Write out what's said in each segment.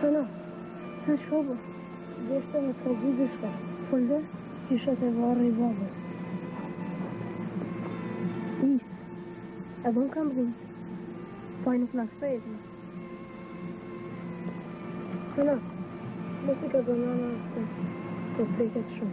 Ana, sen şobu. Geçti mi tabi düşler. Fıldı, kişete varı babas. İyi. Adam kan bilin. Payını naksta etme. Ana, música banana hasta. Kompleket şu.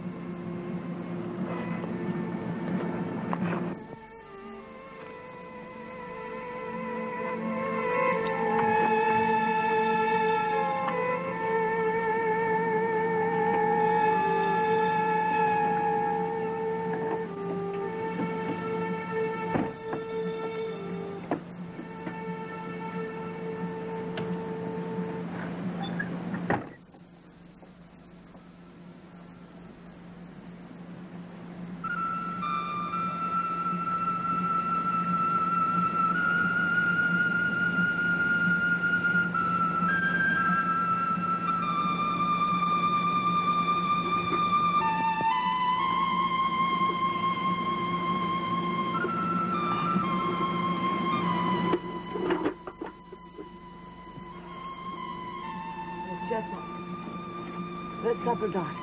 Let's have a dot.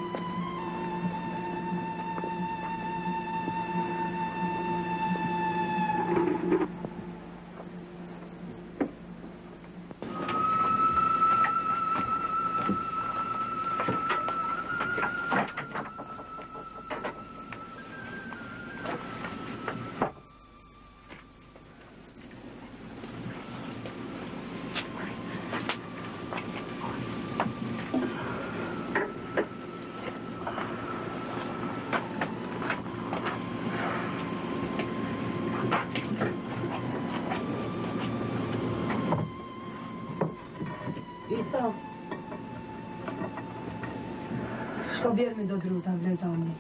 Što vjermi do druta vredovni.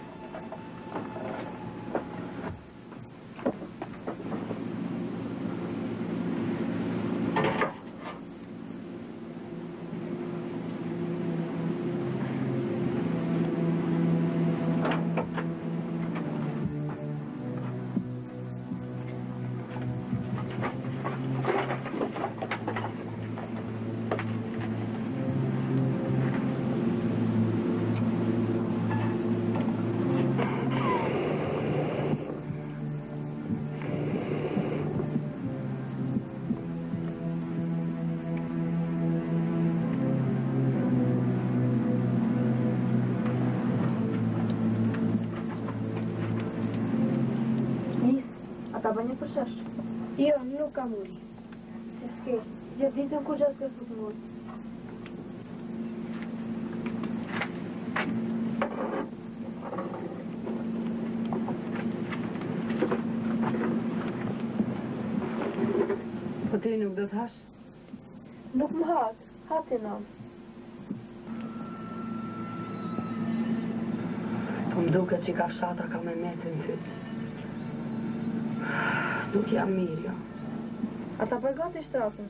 Tabanya përshësh? Jo, nuk kam uri. Se s'ke, gjithë ditën kur gjatë s'ke të mund. Po ti nuk do t'hash? Nuk më hatë, hati nam. Po m'duket që ka fshatra ka me metin fytë. Nuk jam mirë, jo. Ata përgati shtrafën.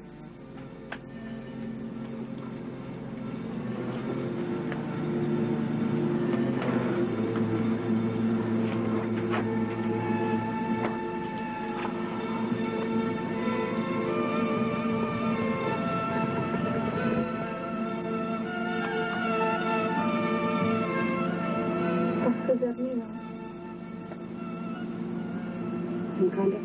Pas të zërnina. Në kande?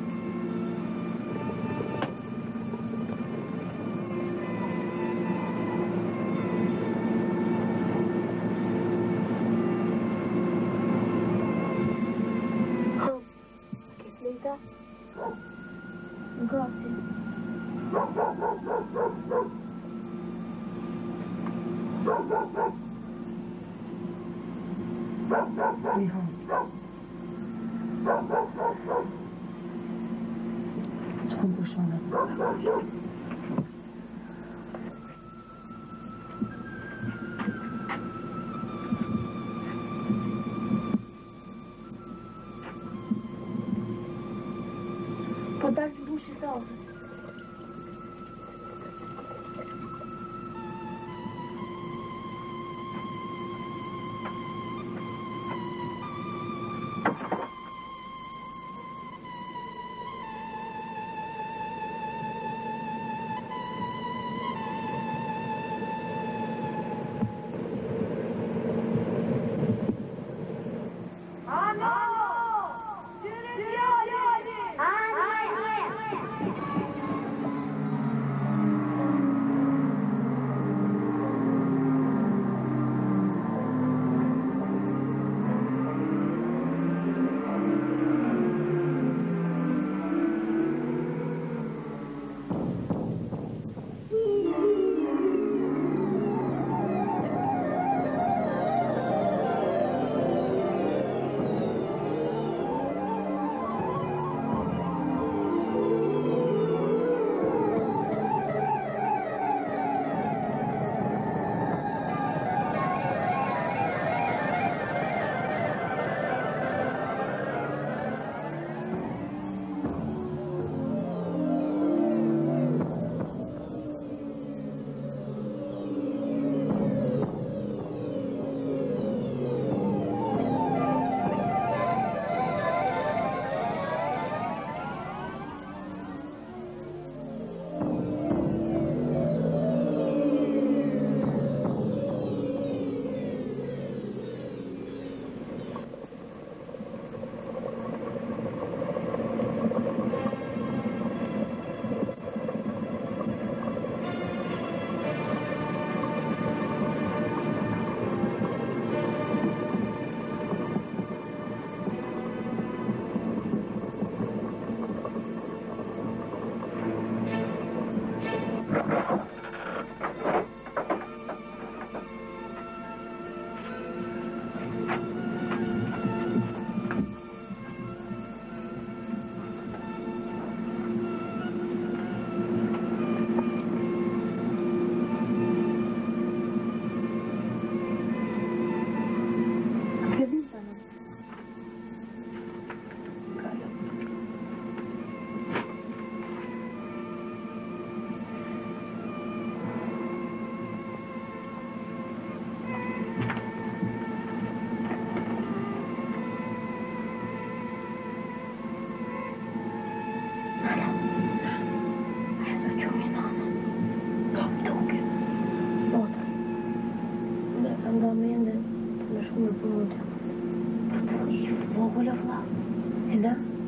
Gati. Mihan. S'kom përshonat. Po dalë të bushi të avë.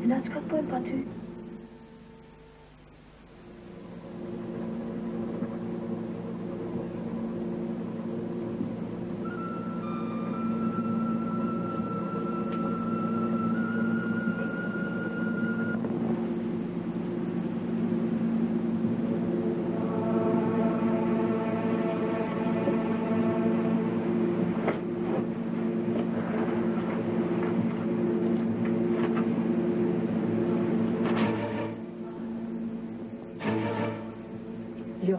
Na çka të bëjmë pa ty? Jo.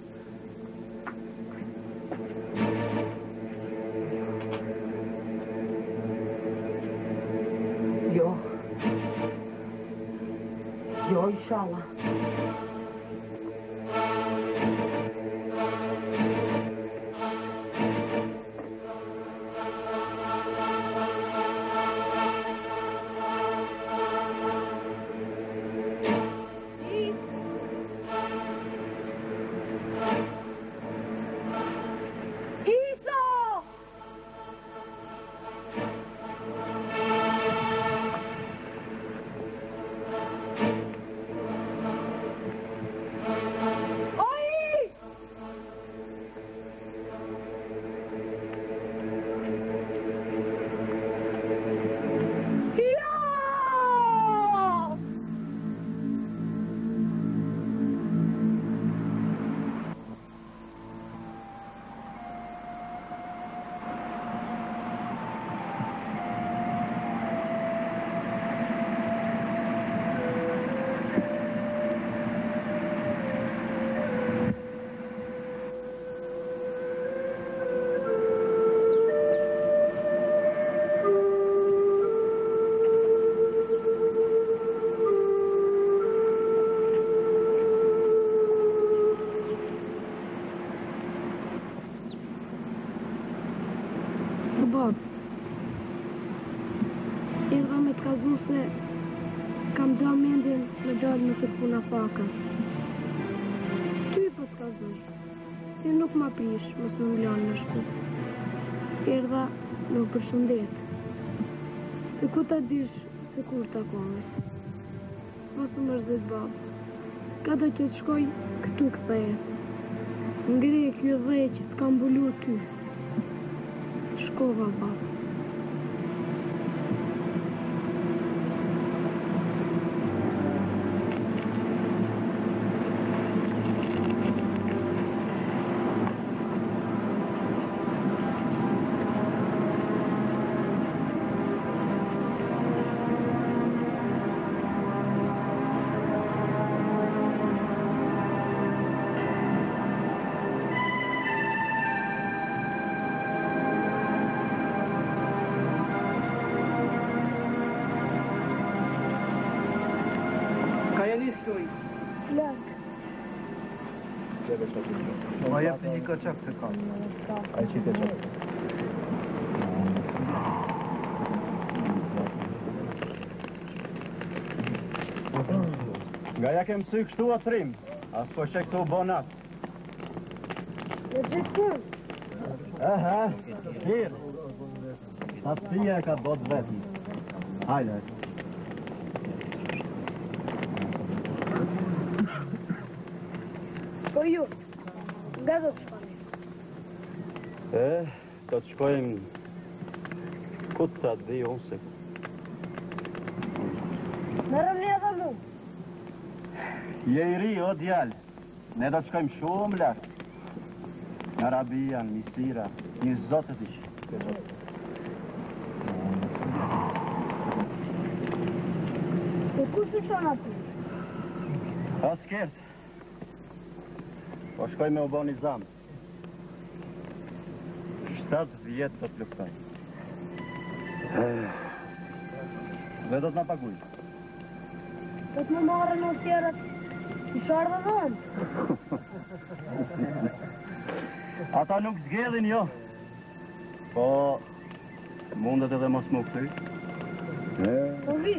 Jo. Jo, inshallah. Bab, edhe me të kazu se kam da mendjen me dalë në këtë puna faka. Ty po të kazuj, se nuk ma prish, mos më mlanë në shku. Erdha në përshëndet. Se ku ta dish se kur ta kome. Mos më mërzit bab. Ka do që të shkoj, këtu këthejet. Ngre kjo dhej që të kam bulu ty. Shkova, bab. Larg. Ma jep një kaçak të kam. Ai që të çak. Nga ja kem sy kështu atrim, as po shek të u bonat. Në gjithëm. Aha, mirë. Atia e ka bot vetëm. Hajde. Po ju, nga do të shkoni? Do të shkojmë ku të di unë se. Merëm një edhe mu. Je i ri, o djallë. Ne do të shkojmë shumë lartë. Në Arabia, në Misira, një zotët ishë. Po ku që qanë aty? O s'kert. Po shkoj me u bo një zamë. 7 vjetë do të luftoj. Dhe do të na paguj. Do të më marrë në tjerët i sharë dhe dhënë. Ata nuk zgjedhin, jo. Po, mundet edhe mos më këty. Po vi.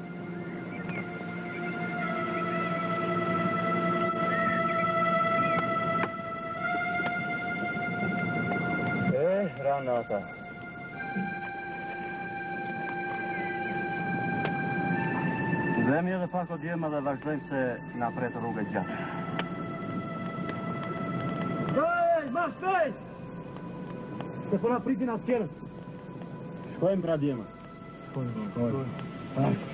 Ranata. Lemi edhe pak o djema dhe vazhdojmë se na pretë rrugë gjatë. Shkoj, ma shkoj! Se po na pritin atë tjerët. Shkojmë pra djema. Shkoj.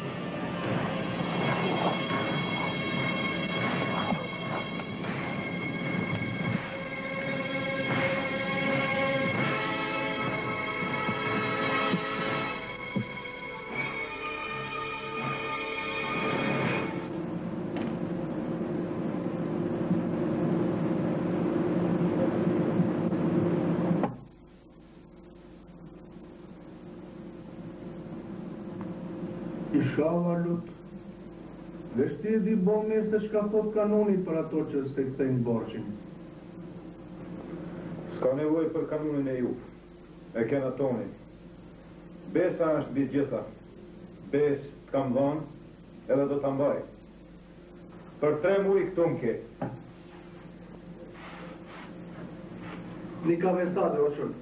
Shava lut. Dhe shti e di bo mirë se shka thot kanoni për ato që s'te kthejnë borqin. S'ka nevoj për kanonin e ju. E kena toni. Besa është bi gjitha. Bes t'kam dhanë edhe do t'ambaj. Për 3 muj këtu m'ke. Një ka vesade, o qënë.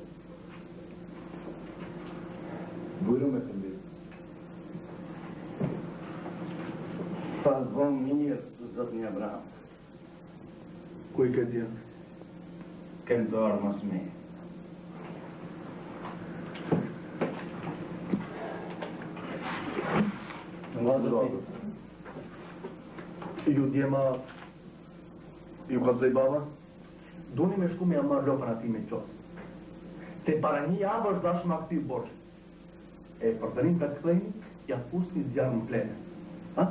Bujru me të mbi. Pas von mirë, zot një Abraham. Ku i ke djenë? Kënë dorë mos me. Nga zot. Ju djema... Ju ka zej baba? Doni me shku me amar lopën ati me qosë. Te para një javë është dashë ma këti borqë. E për dërim të këthejnë, ja pus një zjarë në plene. Ha?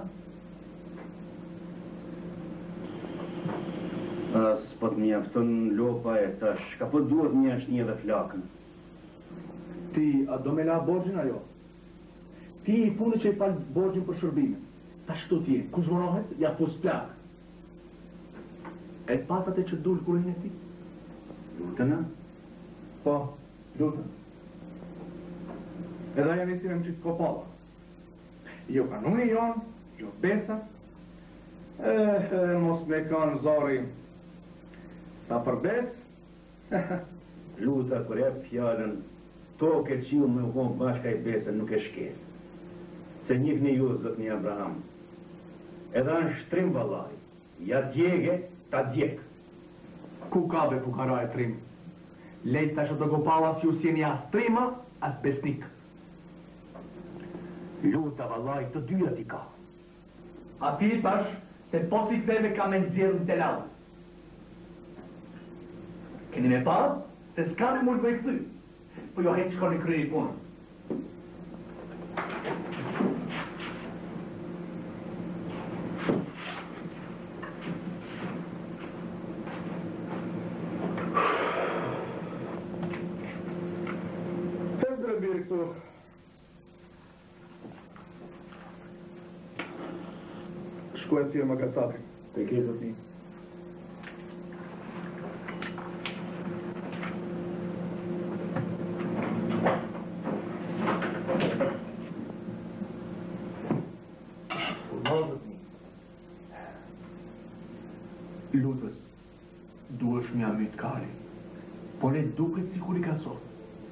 As po të mjafton lopa e tash, ka po duhet një është një dhe flakën. Ti, a do me la borgjin ajo? Ti i fundi që i falë borgjin për shërbime. Ta shtu ti, ku zhvorohet, ja pus plakë. E patat e që dulë kurin e ti? Lutëna? Po, lutën. Edhe aja nesirem që të kopala. Jo kanuni jonë, jo besa. Mos me kanë zori. Sa për bes? Luta për e fjallën, toke që ju me ukonë bashka i besën nuk e shkel. Se njëfni ju, zot një Abraham. Edhe në shtrim valaj, ja djege, ta djek. Ku ka be fukara e trim? Lejt tash të gopala si ju sjeni as trima, as besnik. Luta valaj të dyja ti ka. A ti tash, se posi këtheve ka me nëzirë në telavë. Keni me parë, se s'ka në mund me këthy, po jo heq shko në kryri punë. Tëndre birë këtu. Shku e tjërë më kasapin. Te ke zot një. Lutës, duesh mja mytë kari, po ne duket si kur I ka sot.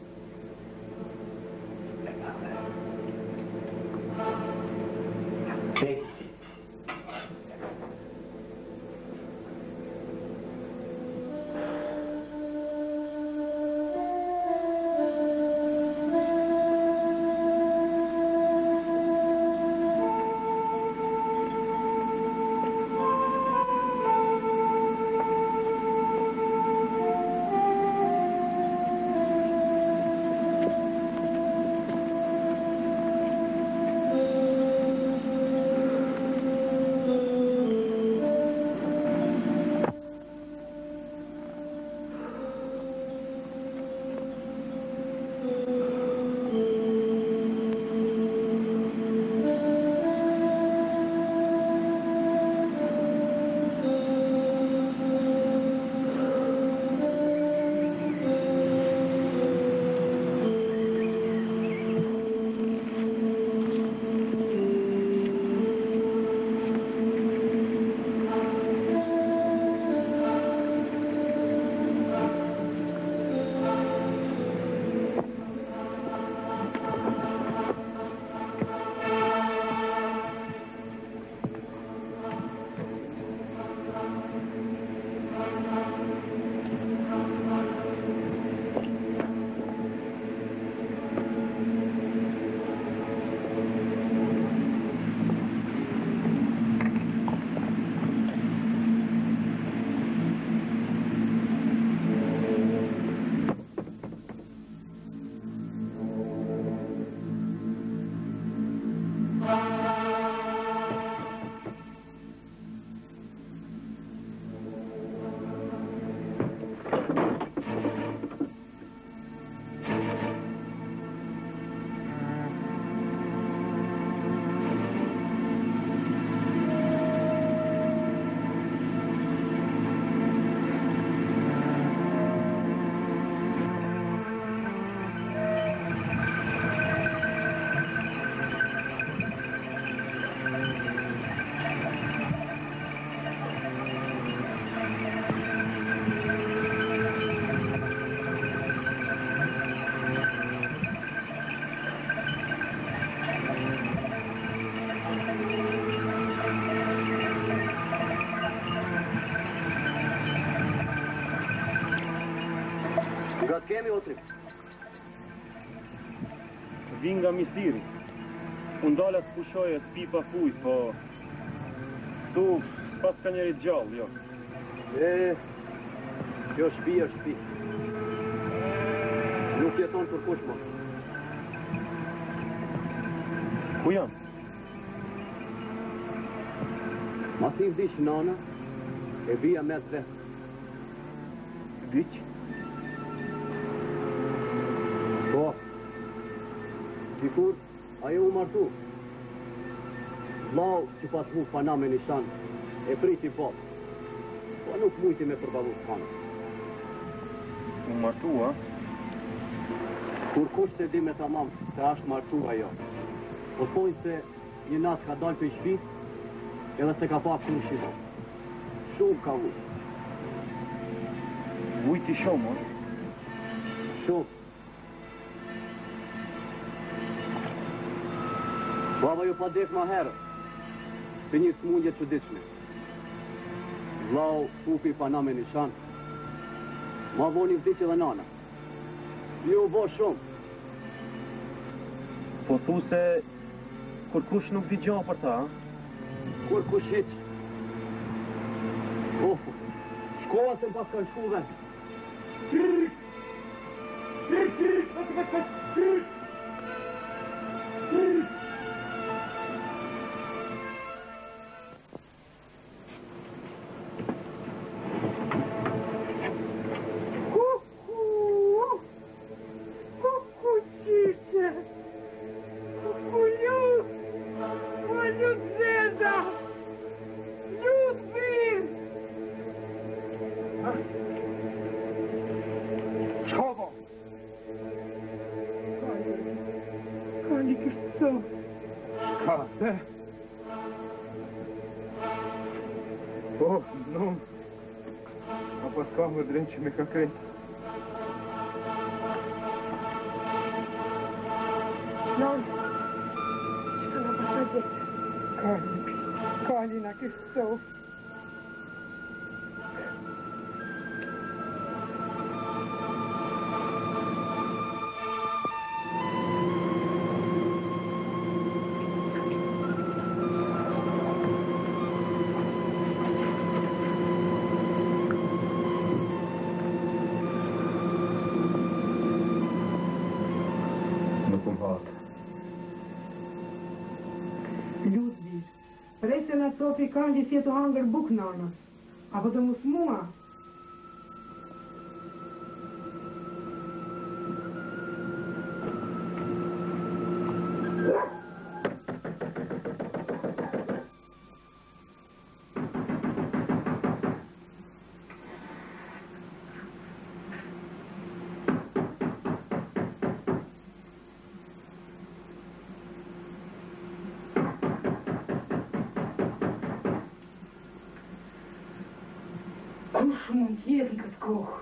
E pase. Tekti. të kemi, Otri? Vin nga mistiri. Unë dala të pushoje të pi pa fujt, po... Tu s'pas ka njerit gjallë, jo. Kjo shtëpi është shtëpi. Nuk jeton për kush më. Ku janë? Mas i vdiq nana, e vija me të vetë. Vdiq? Po. Sikur, ajo u martu. Vlau që pas mu fana me nishan, e priti po. Po nuk mujti me përbavu të fanë. U martu, a? Kur kush se di me tamam se ashtë martu ajo. Po thojnë se një natë ka dalë për i shpi, edhe se ka pak shumë shimo. Shumë ka vujt. Vujti shumë, a? Shumë. Baba ju pa dek ma herë, për një smundje që ditshme. Vlau fupi pa na me nishan, ma voni vdiq edhe nana. Ju u bo shumë. Po thu se... Kur kush nuk di gjo për ta, a? Kur kush hiq. Shkova se pas kanë shku vend. Më drenë që me ka krejt. Non, që ka nga pasa gjithë? Kali na kështë sof. Sofi kanë që si e të hangër buk nanës, apo të mus mua. Kush mund jetë në këtë kohë?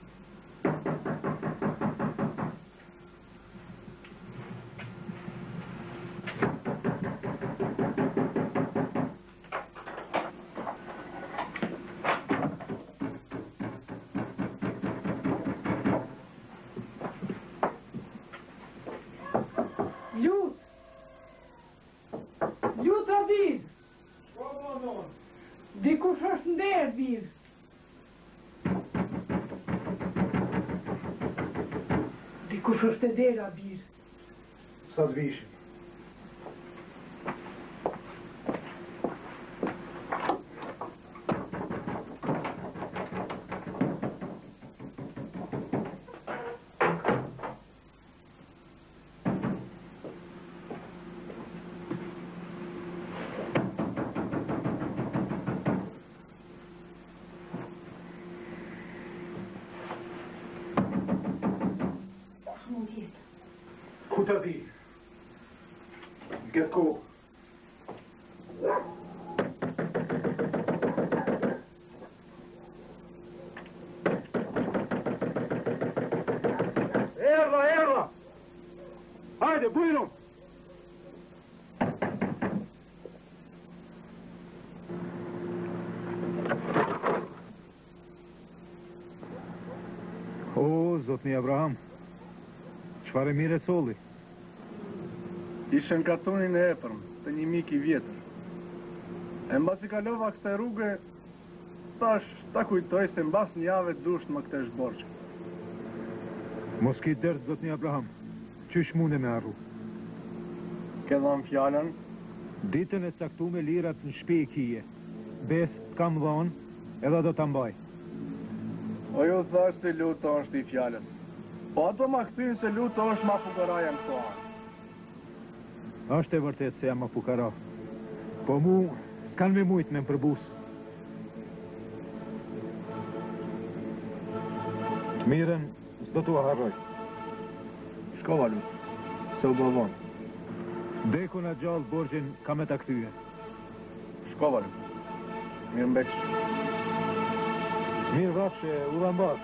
Lut Abid! Shko më non? Dikush është nder, Abid. Dikush është e dera, Bir. Sa të vishim. Ku të di? Në këtë kohë. Erra! Hajde, bujrum! O, zotni Abraham. Çfarë mirë e colli? Ishe në katunin e epërm, të një mik I vjetër. E mbas I kalova kësaj rrugë, tash ta kujtoj se mbas një jave dusht më këtë shborgjë. Mos ki dërt zotni Abraham. Qysh mune me arru? Ke dhënë fjallën, Ditën e caktuar me lirat në shtëpi e kije. Bes t'kam dhënë, edhe do ta mbaj. o ju thash se lutë është I fjallës. Po ato ma këtyn se lutë është ma fukaraja në këto anë. Është e vërtet se jam ma fukara. Po mu s'kan me mujt me më përbus. Miren, s'do t'u harroj. Shkova lutë, se u bëvonë. Deku na gjallë borgjin ka me ta kthye. Shkova lutë. Mirë mbeqë. Mirë vafshe, u dha mbar.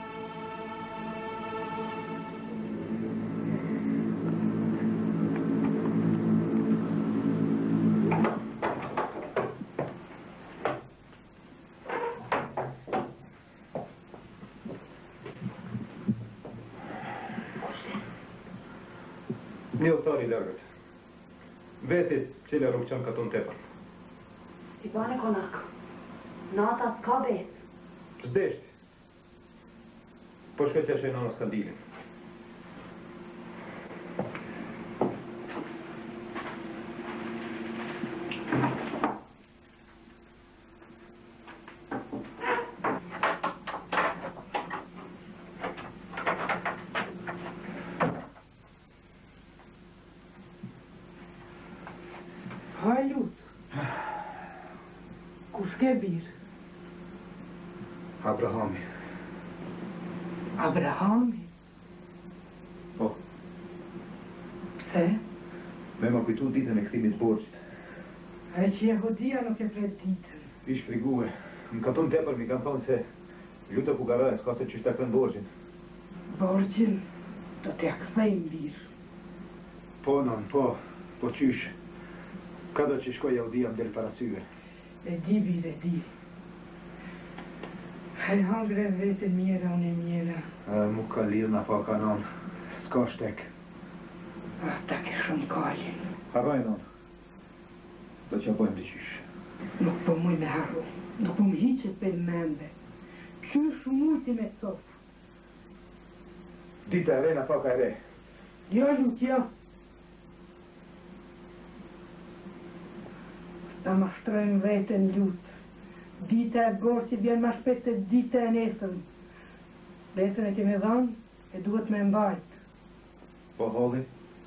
Një udhëtar I largët. Vetit cila rrugë qënë katon tepër. Ti bane konak. Nata s'ka bet. S'deshti. Po shkët që shenë në skandilin. Halut. Kush ke birë? Abrahami. Abrahami? Po, Pse? me ma kujtu ditën e këthimit borgjit. E që Jehudia nuk e pret ditën. Ish frigue. Më katon tepër mi kanë thonë se lutë Bugaraj s'ka se qysh ta kënë borgjin. Borgjin do t'ja kthejmë birë. Po, non, po qysh. Ka do që shkoj Jehudia më del para syve. E di birë, e di. E hangre vetën mjera, unë e mjera. Mu ka lidh na fa kanon. S'ka shtek. Ata ke shumë kalin. Harraj non. Do që bojmë të qysh. Nuk po muj me harru. Nuk po më hiqet për mende. Qysh mujti me sofë. Dita e re na faka e re. Jo, Lutja. Ta mashtrojmë vetën lutë. Dita e borë vjen ma shpet se dita e nesën. Besën e ti me dhanë, e duhet me mbajt. Po holli?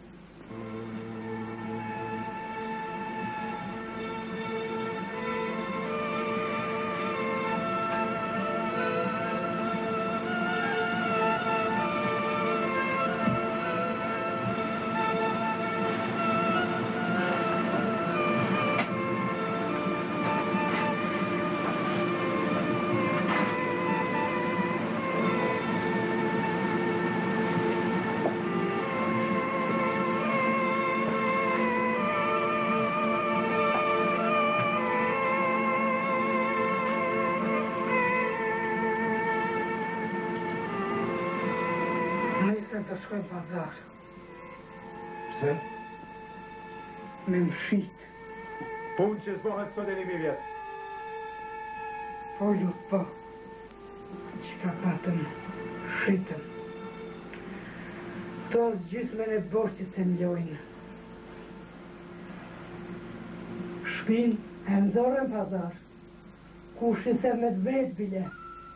Të shkoj pazar. Pse? Me më shit. Punë që zbohet sot e një mi vjetë. Po, lutë, po. Që ka patëm, shitëm. To zgjysme në borqit të mjojnë. Shpin e nëzorën pazar. Kushin se me të vetë bile.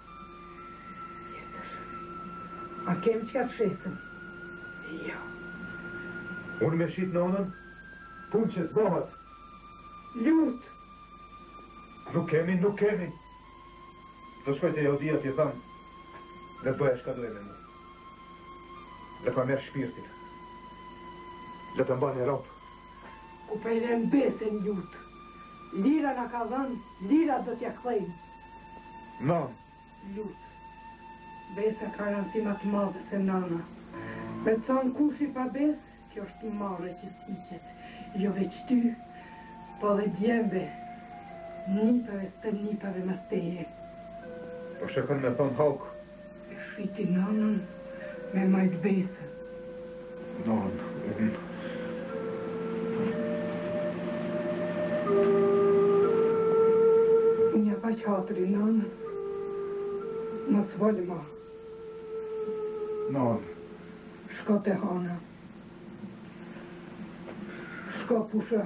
A kem që ka të shesëm? Jo. Unë me shit në onën, punë që zbohet. Lutë. Nuk kemi. Të shkoj të Jehudia t'je thamë, dhe bëja shka dojë me mu. Dhe pa merë shpirtin. Dhe të mba një ropë. Ku pejre mbesen lutë. Lira na ka dhënë, lira do t'ja kthejmë. Non. Lutë. Besa ka rëndësima të madhe se nana. Me të thonë kush I pa besë, kjo është marrë që s'hiqet. Jo veç ty, po dhe djembe. Nipave të nipave më steje. Po shëkën me thonë hokë. E shiti nanën, Me majtë besë. Non, e di. Një faq hatëri, nënë. Mos volë ma. Non. Shko te hana. Shko pusha.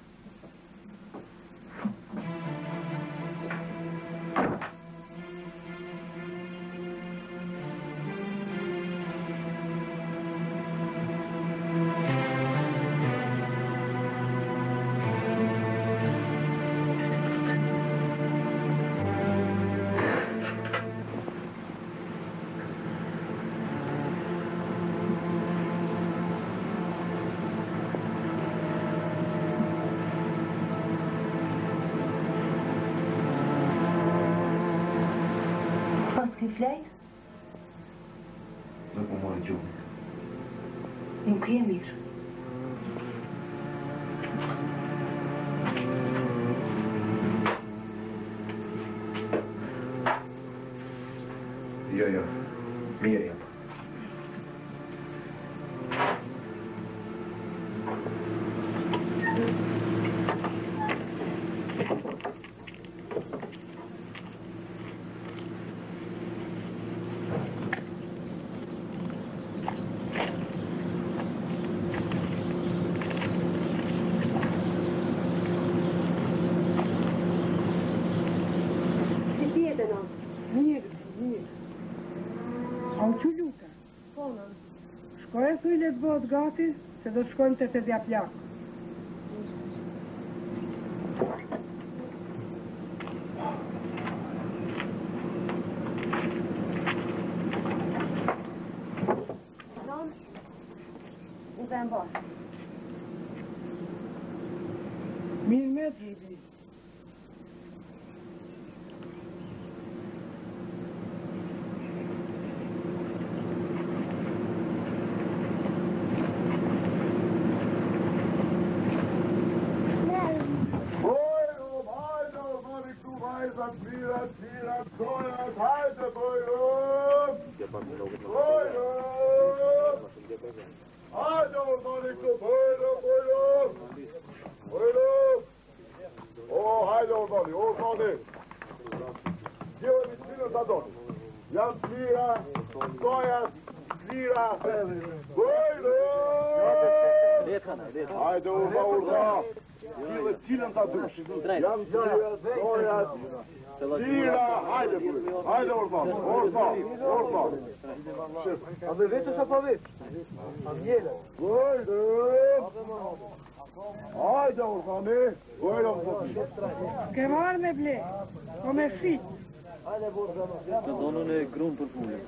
Ti flejt? Nuk më mori gjumë. Nuk je mirë. Jo, mirë jam. Shkoj e thuj le të bëhet gati, se do shkojmë të dja plak. Non, u dhe mbarë. Mirë me gjibi. Hajde urda. Cilë cilën ta dush. Jam dojat. Tira, hajde urda. A dhe vetës apo vetë? A vjele. Hajde urda ne. Ke marrë me ble, o me fit. Të donën e grunë për punë.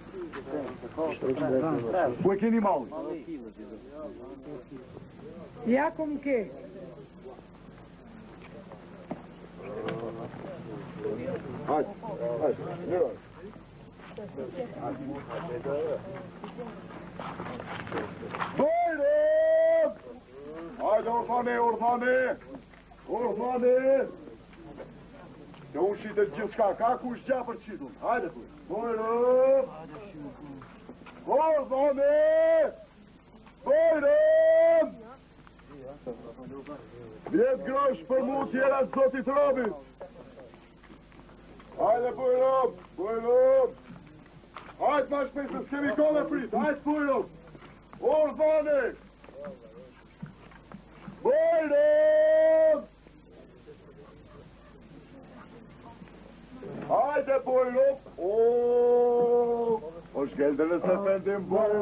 Ku e keni malli? Ja kom ke. Hajde, njërë. Bojrëm! Hajde urdhane! Të ushit e gjithë shka, ka ku është gja për qitun. Hajde tu. Bojrëm! Bojrëm! Vjetë grosh për mu tjera të zotit Robit. Hajde Bojrëm! Hajde ma shpesë, s'kemi kone prit. Hajde Bojrëm! Urdhane! Bojrëm! Hajde Bojrëm! O shkeldër e se fendim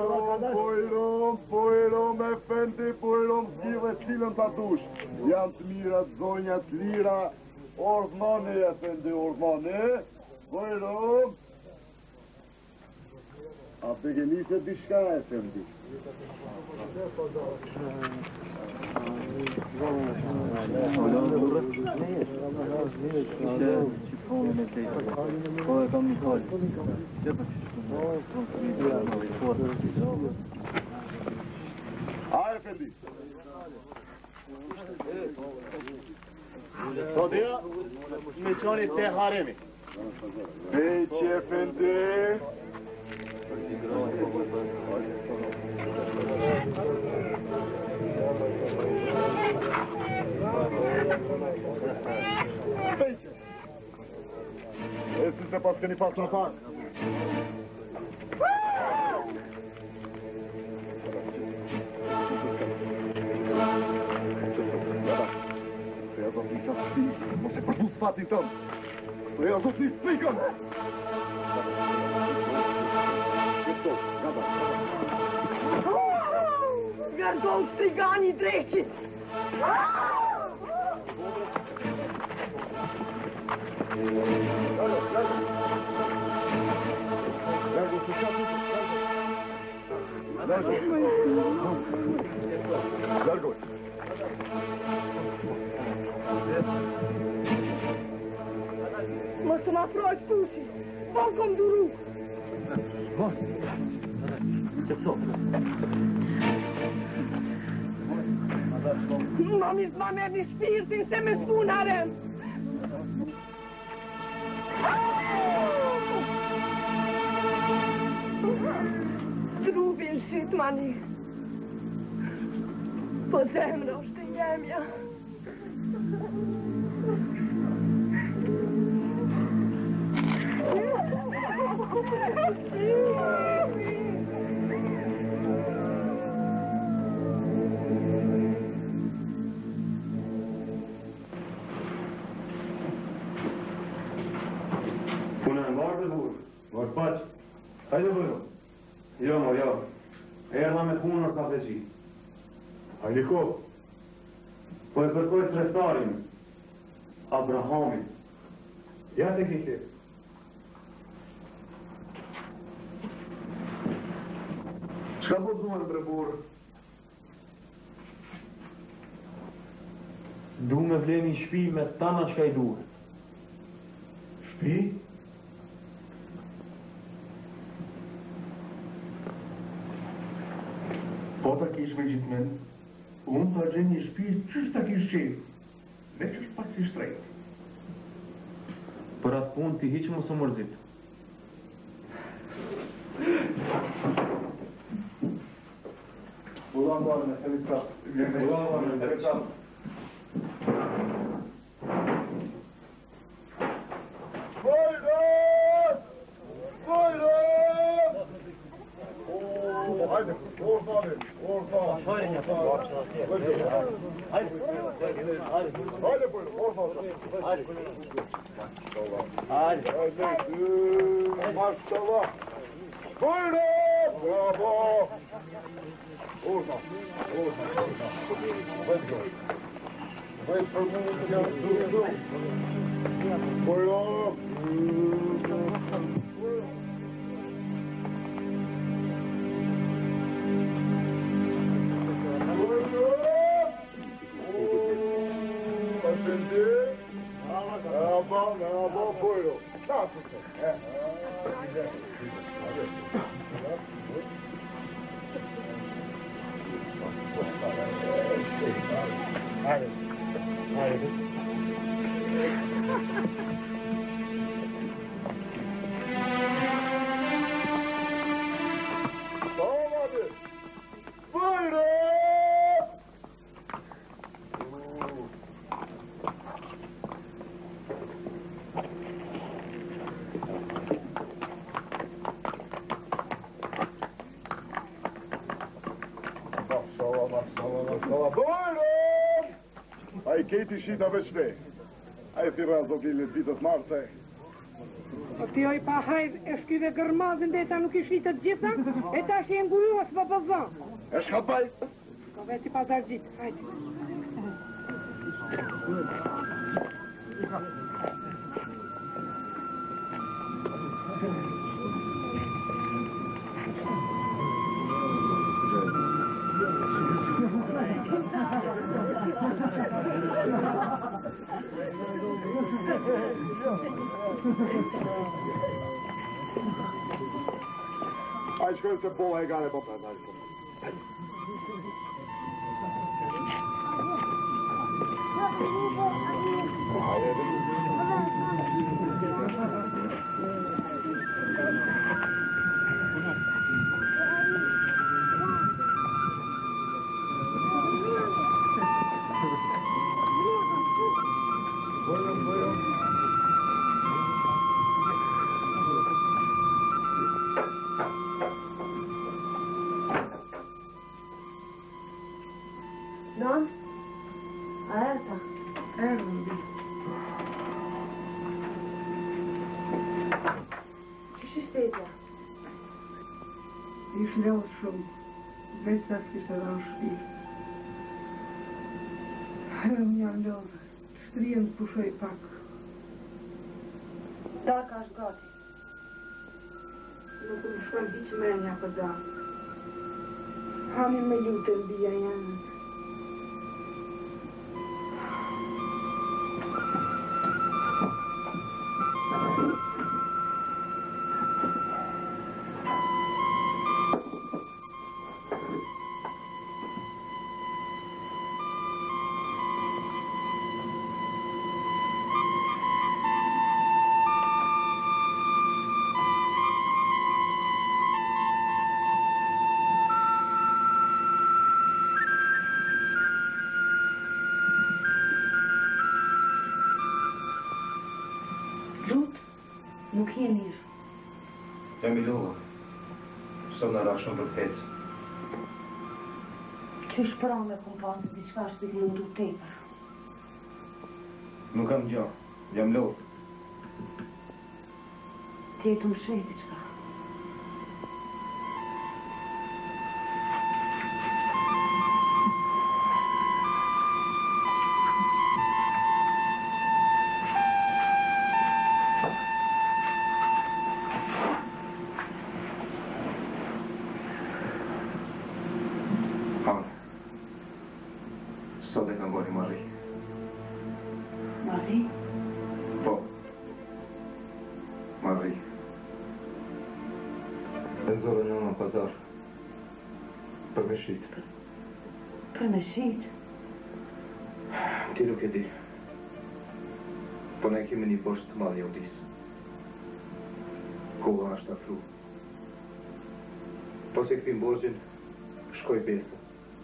Bojrëm efendi, Bojrëm s'give cilën ta dush. Janë të mirat, zonjat, lira, ordhmane efendi, ordhmane. Bojrëm! A të geni se dishka efendi? Hajde efendi! Sodia, me qoni te haremi. Beqi efendi! ska ni fastna fast. Jag visar stil. Måste få fotfattigheten. Och jag så snitt flickan. Gargol strigani drešit! Mă să mă afroși puși! Volcom duru! Mami smamerni spirtin se me spunaren! Trubin shit mani! Po zemro shte jemja! Vart pač? Hajde bojo. Idemo, ja. Erna me puno kafesi. Hajde ko? Po e kërkoj trestarin. Abrahamin. Ja te kike. Çka po duan bre burr? Du me vleni shpi me tana çka I duhet. Shpi? Po ta kish me gjithmen, unë ta gjen një shtëpi çështë ta kish qef. Me që është pak si shtrejt. Për atë punë ti hiç mos u mërzit. Ulan var mı? Evet kap. Ulan var mı? Evet kap. Buyurun! Buyurun! Oo, haydi. Orta abi. Orta. Haydi. Haydi buyurun. Orta. Haydi. Haydi. Haydi. Maşallah. Buyurun! Bravo! Orta. Orta. Orta. Haydi. Haydi. Buyurun! Bravo, buyurun. Nasılsın? Güzel. Haydi. Haydi. Tamam abi. Buyurun. Buyurun! Ai keti shita veç ne. Ai thirra zotillet ditët marte. O ti oj pa hajt e shky dhe gërmazin dhe ta nuk I shitët gjitha, e ta është e nguruas për pëzon. E shkapaj? Ko veti pazar gjitë, hajtë. Ai shkojnë se bolla e gare po prata. Și stedia. Ich lerne schon, weiß, dass ich daran spiele. Mi-am luat, striem pușoi pac. Dacă aș gati. Nu cum șorbici mea păda. Am mi ljute bijajan. Nu chienir. Jamilova, som narašam vrtec. Ce-și prame cum poate dișcași pe gândul tepăr. Nu cam gea, Jamilova. Tietum šedička. Marie? Po. Marie. Înzoră n-am pazar. Prămeșit. Prămeșit? Tiro che di. Pone che mi post mal eu dis. Koga asta fru. Posek fin Božin, škoj besa.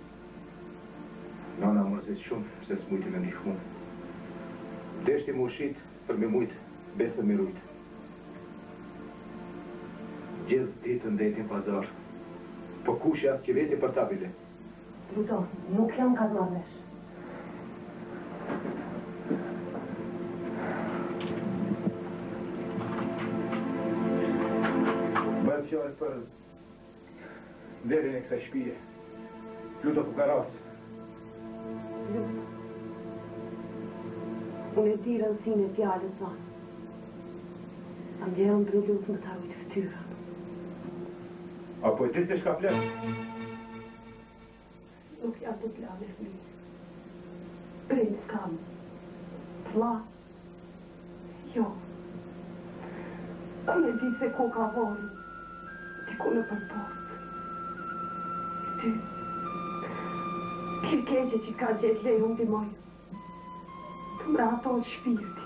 No nam mrzet šum, se smuti me njihum. Dešte mu šit, per me mujt, besa mi rujt. Gjell ditën detin pazar. Po kush as që veti për tabile. Ludo, nuk jam ka marrësh. Bërë fjallë për derin e kësa shpije. Luto Fukaras. Unë e dirë në sine fjallën zanë. Am gjerën për lutë më ta ujtë fëtyra. Apo e ti të shka plek? Nuk jam të plave fëmi. Prins kam. Pla. Jo. Unë e di se ku ka vori. Ti ku në përpost. Ty. Kirkeqe që ka gjetë lejun të mojë. Të më raton shpirti.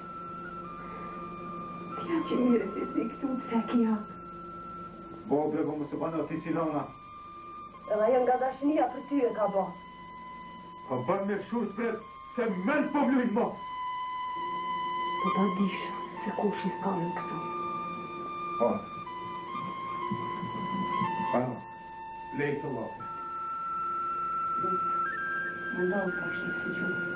Tja që mire se si këtu të seki janë. Bo blego më së banë ati Silana. Edhe jë nga dashnia për ty e ka bo. Pa bërë me shurë spret, se men po mlujnë mo. Po ta dishë se kush i s'kanë në këso. Ano, lejtë të lape. Lutë, më ndohë të ashtë si gjumë.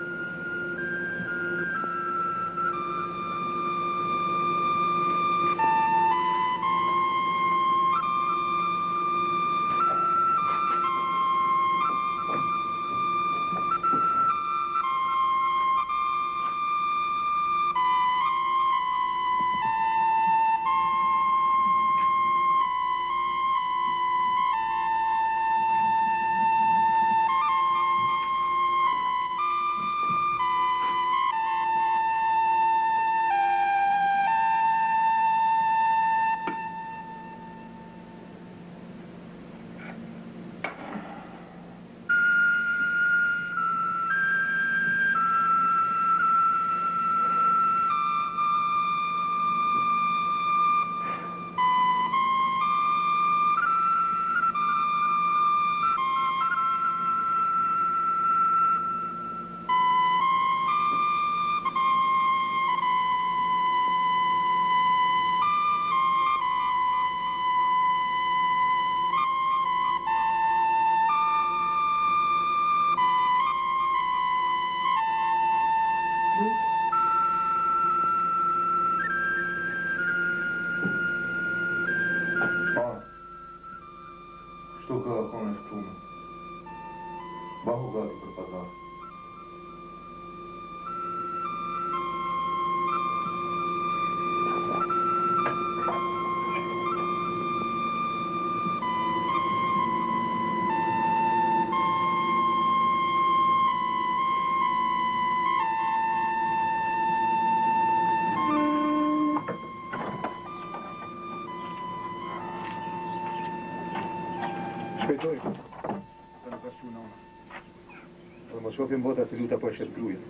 Kështu ka konë e shkrume. Bahu gati për pazar. Shpejtoj, të në përshqu në ona. Dhe më shofim bota se luta po e shetë gruja.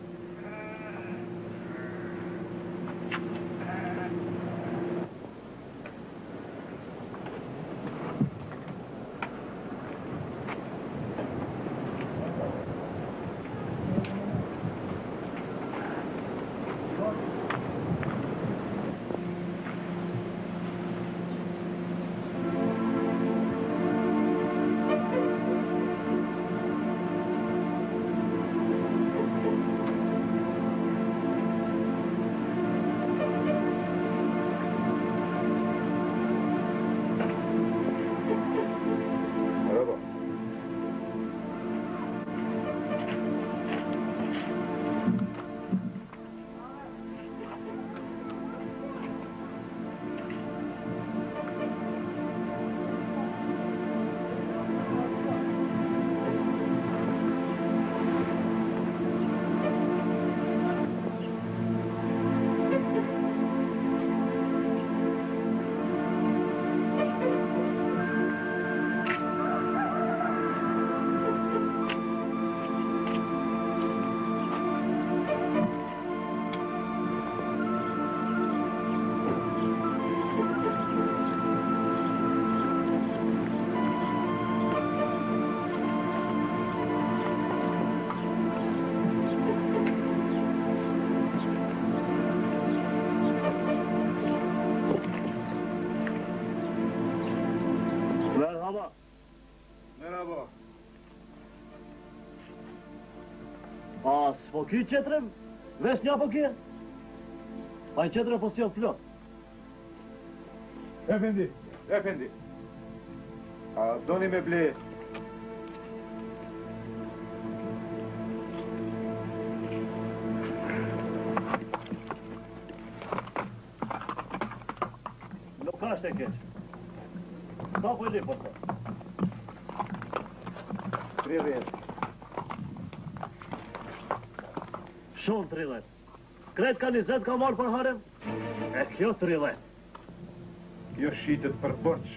Merhaba. S'po ky qetrem? Vesh një apo kje? A i qetre po si o flot? Efendi. A doni me ble? Nuk ashtë e keq. Sa po e li për të? 30. Shumë 30. Kret ka 20 ka marrë për harem? E kjo 30. Kjo shqitet për borç.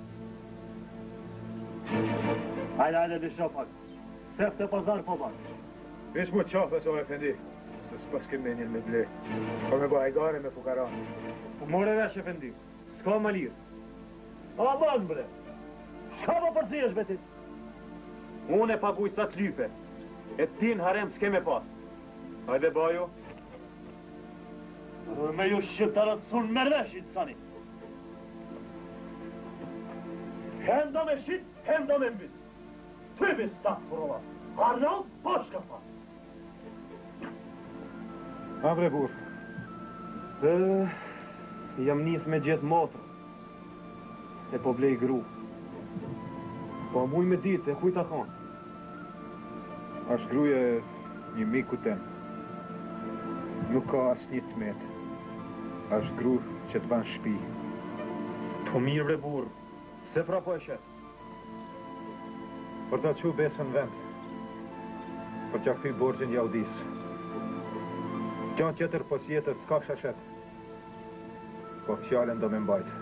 Hajde, disho pak. Sef të pazar po pak. Vesh mu qafe, so efendi. Se s'pas kem menjen me ble. Po me ba e gare me fukara. Po more vesh, efendi. S'ka më lirë. A banë, bre. Shka më përzi është betit? Unë e paguj sa t'lype. E ti në harem s'ke me pas. Hajde, bajo. Me ju shqiptarët sun mërveshit, sani. Henda me shqit, henda me mbit. Ty mi stakë, furova. Arnaud, po shka fa. A bre bur. Jam nis me gjithë motrë. E po blej gru. Po muj me ditë, e kujta thonë. Ashtë gruje një miku tem. Nuk ka as një të metë. Ashtë gru që të banë shpi. Po mirë bre burë. Se pra po e shetë? Për ta që besën vend. Për që këthy borgjën jaudis. Gjanë tjetër pos jetër s'ka shashet. Po fjallën do me mbajtë.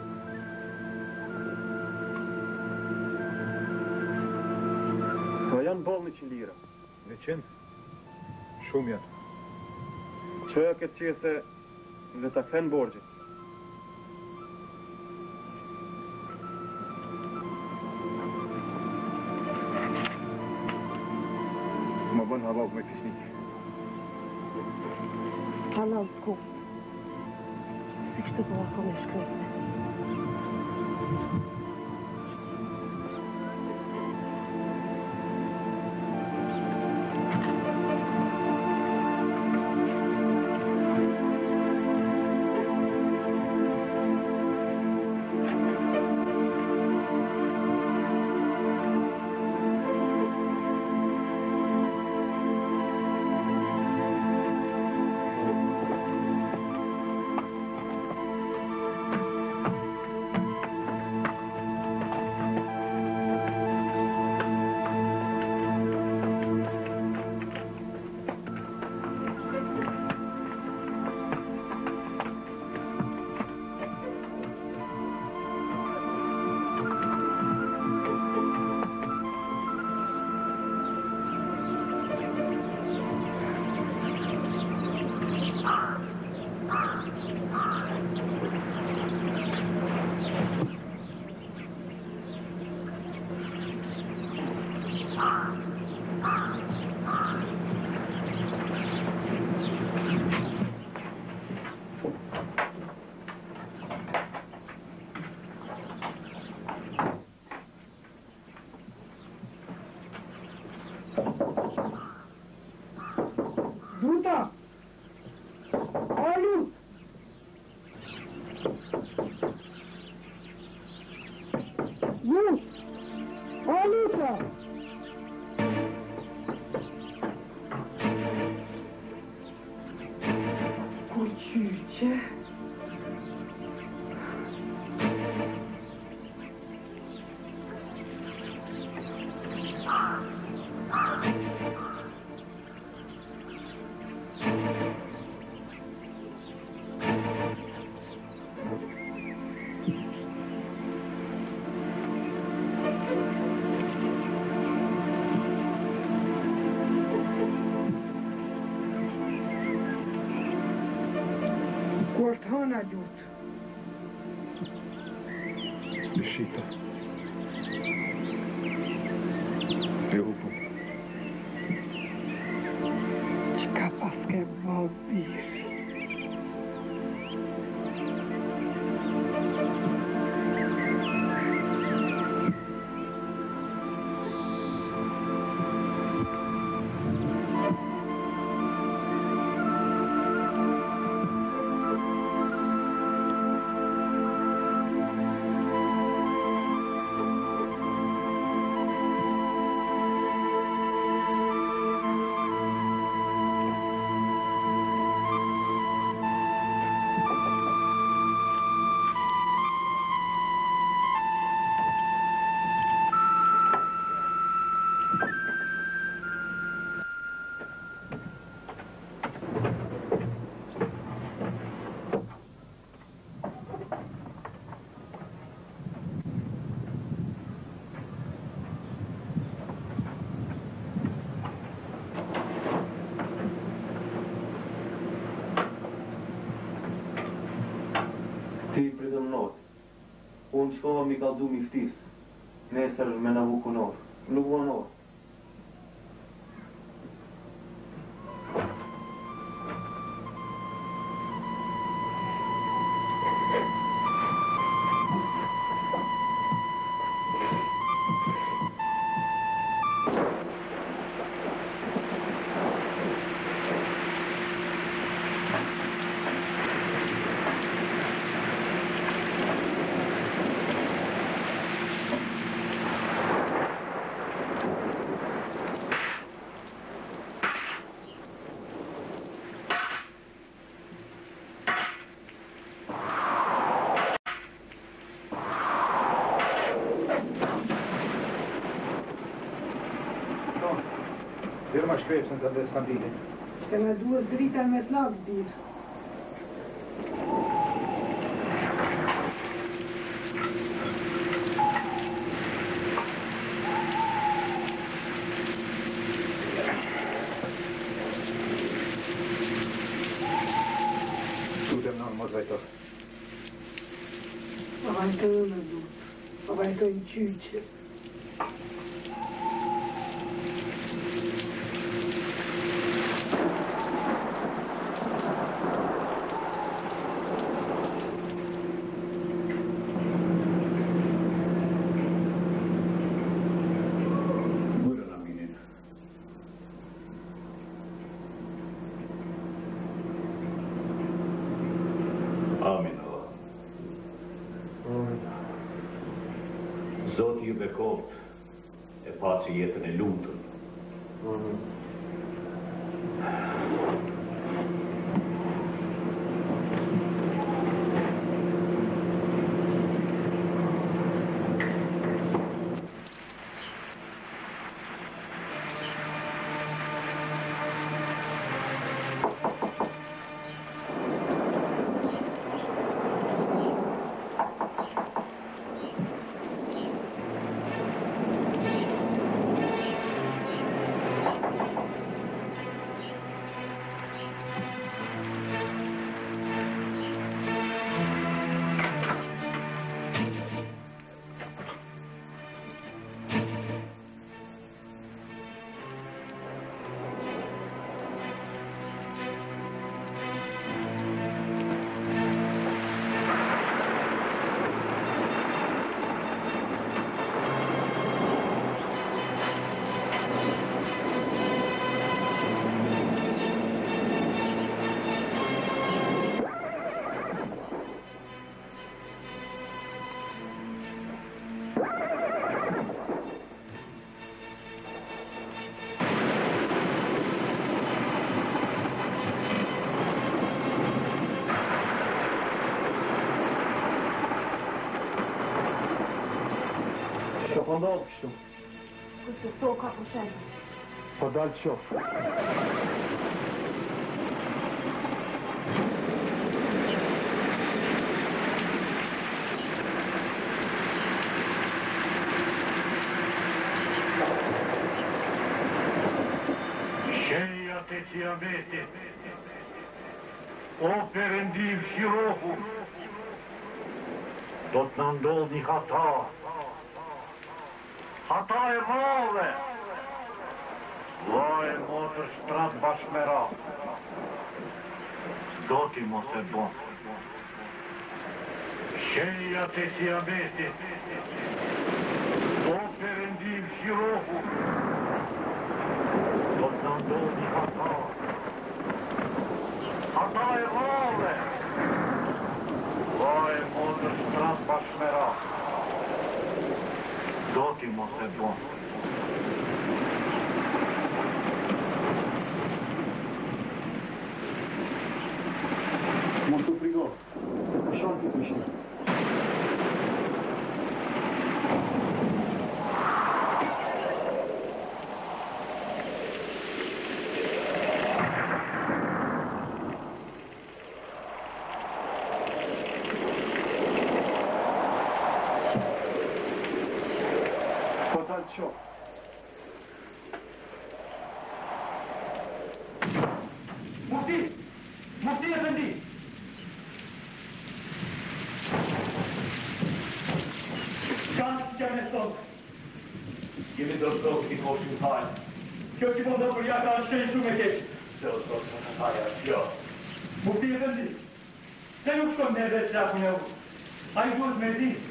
Po janë bolë 100 lira. 100? Shumë janë. Qoja këtë qese dhe ta kthen borgjit. Më bën halal me pisnik. Halal s'ku. Si kështë po ako me shkrejtë. Кучуче. Cortana gjort. Shita. Juhu. Capaz que vou vir. Unë shkova mi ka du mi ftis, nesër me na hukunor, nuk vonor. Firma shkrepsën të dhe skandinit. Që me duhet drita me të lakë dirë. Lutem non mos vajto. Pa vajto në duhet. Pa vajto në qyqe. Zoti ju bekoft e paci jetën e lumtur. Që po ndodhë kështu? Kështë të ka po shenë. Po dalë qofë. Shenja të Kiametit, o Perëndim Shirohu, do të na ndodh një hata. Hata e madhe. Vllai motër shtrat bashkë me ra. Do ti mos e bon. Shenja të Kiametit, o Perëndim Shirohu, do të na ndodh një hata. Hata e madhe. Vllai motër shtrat bashkë me ra. Do ti mos e bon. Mos të frigo, se të shonë këtë mishtë. Mufti Efendi! Kanë që me sot? Jemi do të sot t'i poshin hajnë. Kjo që po ndo për jaka është shenjë shumë e keqë. Se o sot në haja, kjo. Mufti Efendi, se nuk shkon në edhe që akun e u. A i duhet me di.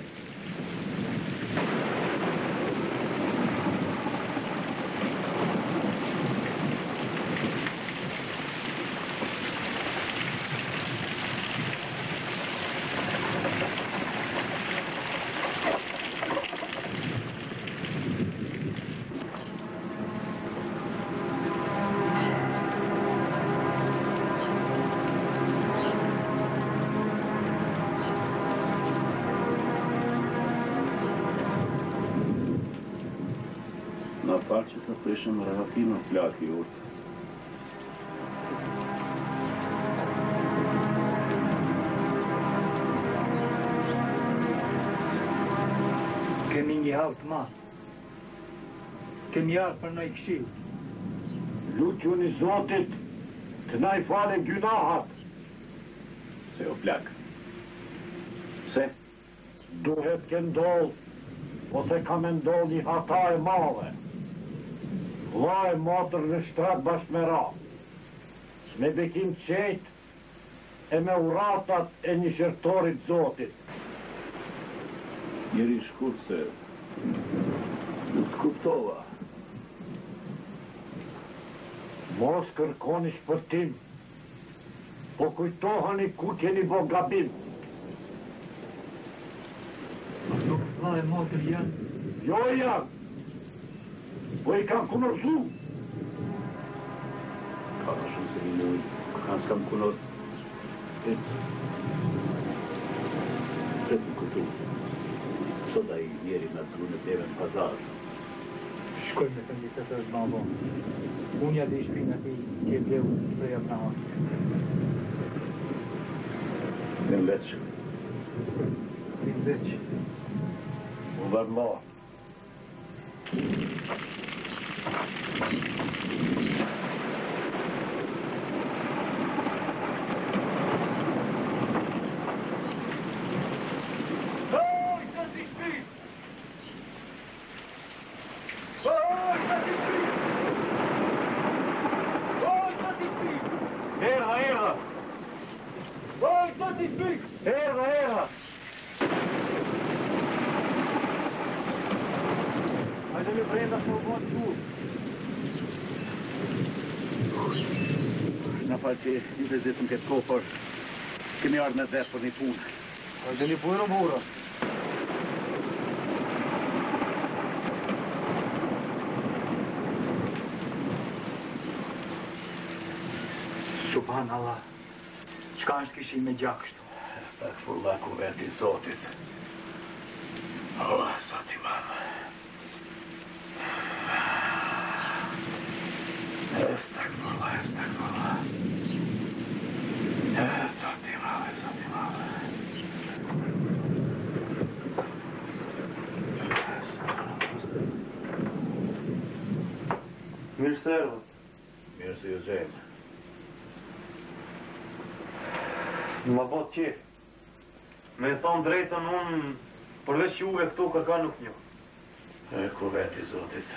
Na falë që të prishëm rëhatin në flaki urtë. Kemi një havë të madhë. Kemi ardhë për nëjë këshilë. Lutjuni Zotit të na i fale gjunahat. Se o plak. Se duhet ke ndollë, po se ka me ndollë një hata e madhe. Vllai motër në shtrat bashkë me ra. Me bekim qejt e me uratat e një shërtorit Zotit. Njeri shkurt se nuk të kuptova. Mos kërkoni shpëtim, po kujtohani ku keni bo gabim. Nuk vllai motër janë? Jo janë, po i kam kunërzu. Ka në shumë se një mujë, kanë s'kam kunor. Këtë në këtu. Sot a i njeri në të në deve në pazar. Shkoj me të njëse të është ma vonë. Unë ja dhe i shpinë ati që e bleu të jam në hanë. Në leqë. Në leqë. Unë dhe ma. Në falë që një dhe zitëm këtë kohë, por kemi ardhë me dhe për një punë. Dhe një punë në bura. Subhanallah, qka është kishim me gjak kështu? Stakfurullah ku vetë i Zotit. Allah, Zoti madhe. Mirë servët. Mirë si ju zemë. Më bot qef. Me thonë drejtën unë, përveç juve këtu kërka nuk njoh. E ku veti, Zotit.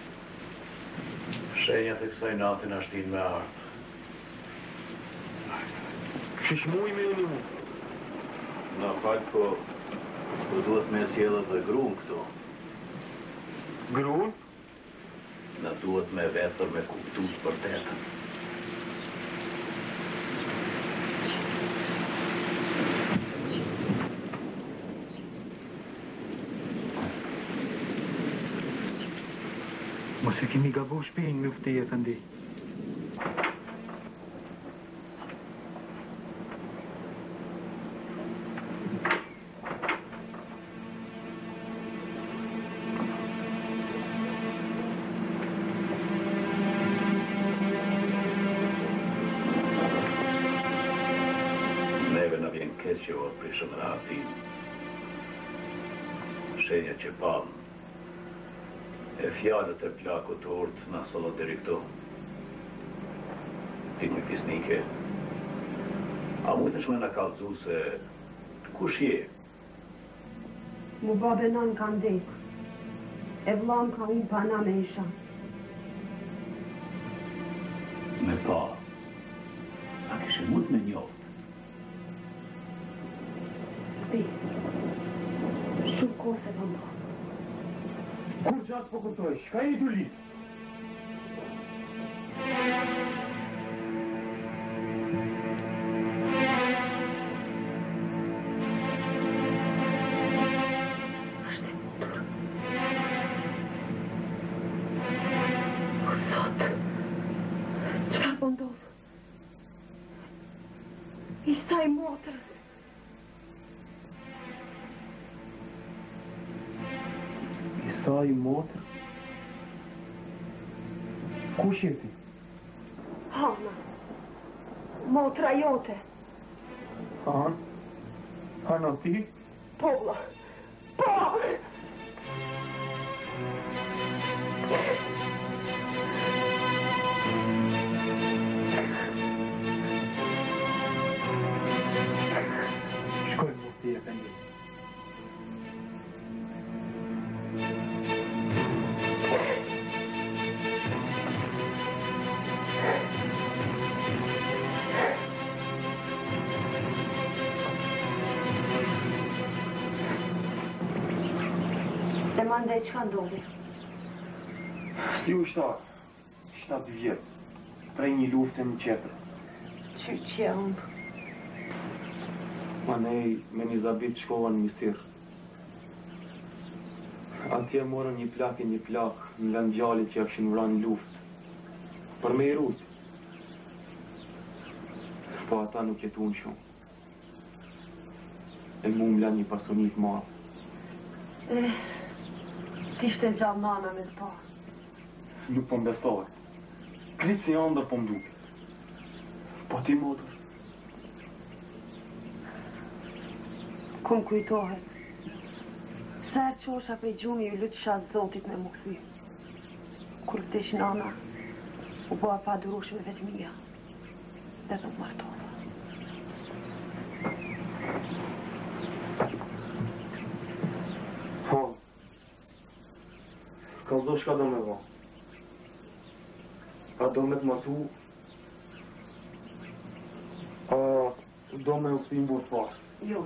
Shenjat e kësaj natin ashtin me ardhë. Shishmuj me unë mu. Në fakt, po duhet me sjellë dhe grunë këtu. Grunë? Në duhet me vetër me kuptu të vërtetën. Mos e kemi gabu shpinë mufti efendi. Neve në vjen keq që o prishëm rahatin. Shenja që palë. E fjallët e plaku të urtë në solo deri këtu. Ti një pisnike. A mujtë shme në kalëzu se kush je? Mu babe nën kanë dekë. E vlam ka unë pana me isha. Me pa. A kështë mund me njoftë? Sti. Shumë kose për më. Kur gjatë po kuptoj, shka e du litë? Ashtë e motor. O Zot, qëfar po ndodhë? I saj motër. Sa i motër? Kush je ti? Hana. Motra jote. Hana ti? Povla. Po! Shkojmë mufti efendi. Dhe mandej që ka ndodhi? Si u shtarë, 7 vjetë, prej një lufte në qetër. Që e unë? Ma nej me një zabit shkova në mistir. Atje morën një plak në lënë gjallit që akshin vranë në luft. Për me i rujt. Po ata nuk jetu në shumë. E mu më lënë një pasonit marë. T'ishte gjallë nana me t'pa. Nuk po mbestohet. Kritë si andër po mduke. Po ti motër. Kum kujtohet. Sërë qosha prej gjumi ju lutësha Zotit me më këthy. Kur vdesh nana, u bëha pa durush me vetëmija. Dhe të më martova. Po. Ka zdo shka do me va. A do me të matu. A do me u këtim burë parë. Jo,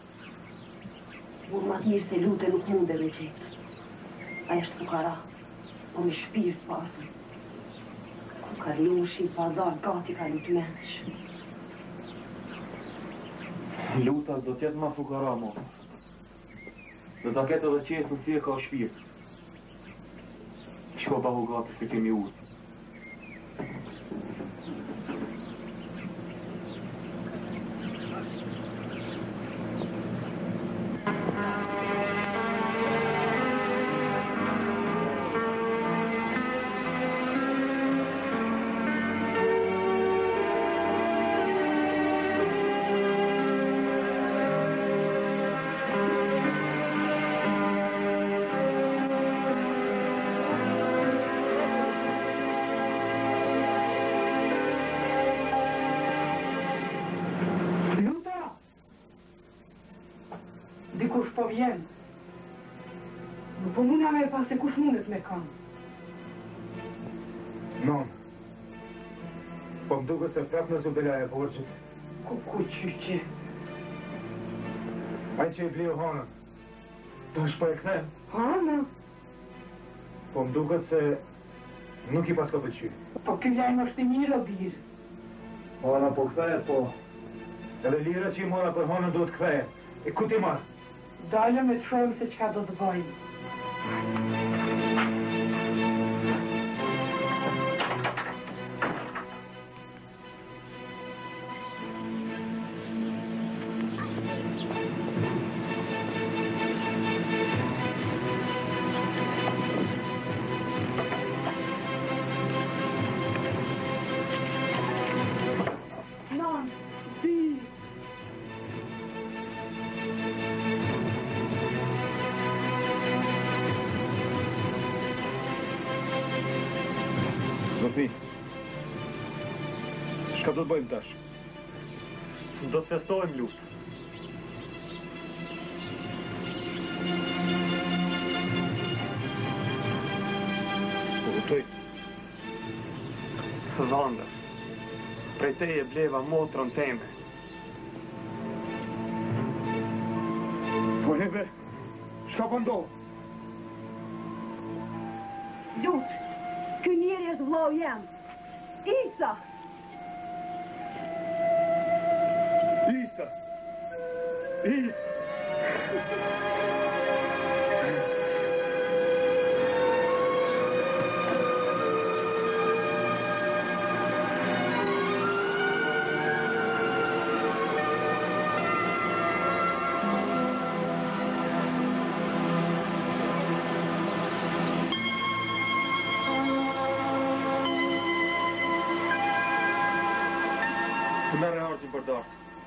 burë matë mirë se lute nuk munde me qetë. A eshte fukara, po me shpirt pasën. Ku ka lushi, pazar, gati ka lutë menësh. Lutas do tjetë ma fukara, mo. Do ta ketë edhe qesën si e ka shpirt. Qko bahu gati se kemi ujtë. Po muna me pas se kush mundet me kam. Non. Po më duket se prap në zubela e borgjit. Ku qyqe? Ai që e bleu hanën. Do shpo e kthe? Hana? Po më duket se nuk i pas ka pëlqy. Po ky lajm është I mirë o birë. Hana po kthehet, po. Edhe lira që I mora për hanën duhet kthehet. E ku ti marr? Dalëm e të shohim se çka do të bëjmë. Zopi, çka do të bëjmë tash? Do të festojmë luftë. Po kuptoj. Vanda, prej teje bleva motrën teme. Po neve, çka po ndodh? Lut, ky njeri është vllau jam. Isa! Isa! Isa! Merë hargjën për darë.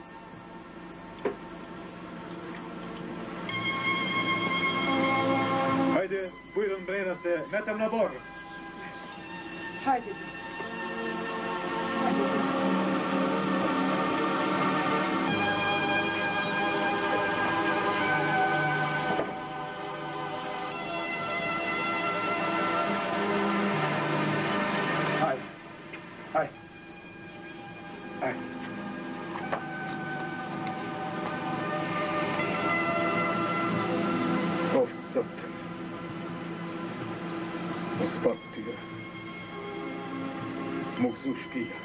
Hajde, bujrën mbrena se metëm në borë. Hajde. Zot, mos pak tyra, më gëzu shpia.